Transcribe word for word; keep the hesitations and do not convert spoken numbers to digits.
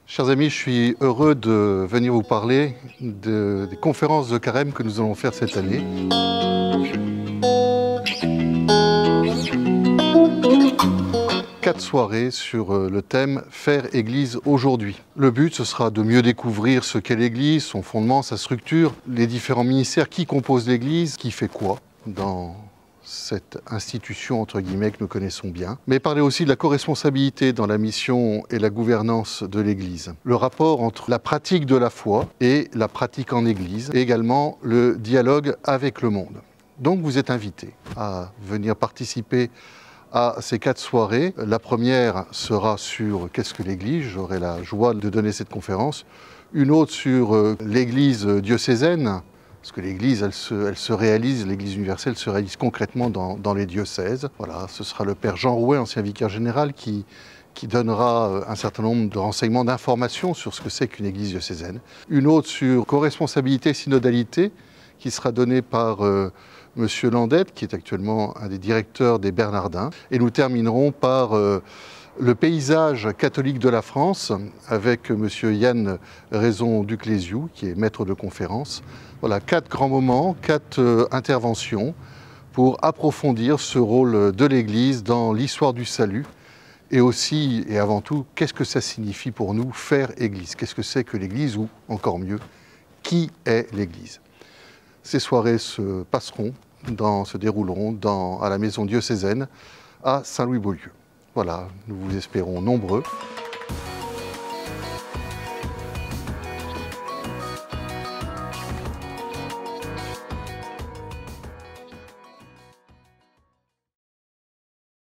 Chers amis, je suis heureux de venir vous parler de, des conférences de carême que nous allons faire cette année. Quatre soirées sur le thème « Faire Église aujourd'hui ». Le but, ce sera de mieux découvrir ce qu'est l'Église, son fondement, sa structure, les différents ministères, qui composent l'Église, qui fait quoi dans cette institution, entre guillemets, que nous connaissons bien, mais parler aussi de la co-responsabilité dans la mission et la gouvernance de l'Église, le rapport entre la pratique de la foi et la pratique en Église, et également le dialogue avec le monde. Donc vous êtes invités à venir participer à ces quatre soirées. La première sera sur qu'est-ce que l'Église, j'aurai la joie de donner cette conférence, une autre sur l'Église diocésaine, parce que l'Église, elle se, elle se réalise, l'Église universelle se réalise concrètement dans, dans les diocèses. Voilà, ce sera le Père Jean Rouet, ancien vicaire général, qui, qui donnera un certain nombre de renseignements, d'informations sur ce que c'est qu'une Église diocésaine. Une autre sur co-responsabilité, synodalité, qui sera donnée par euh, Monsieur Landette, qui est actuellement un des directeurs des Bernardins. Et nous terminerons par euh, le paysage catholique de la France, avec Monsieur Yann Raison-Ducléziou, qui est maître de conférence. Voilà, quatre grands moments, quatre euh, interventions pour approfondir ce rôle de l'Église dans l'histoire du salut et aussi et avant tout, qu'est-ce que ça signifie pour nous faire Église? Qu'est-ce que c'est que l'Église ou encore mieux, qui est l'Église? Ces soirées se passeront, dans, se dérouleront dans, à la maison diocésaine à Saint-Louis-Beaulieu. Voilà, nous vous espérons nombreux.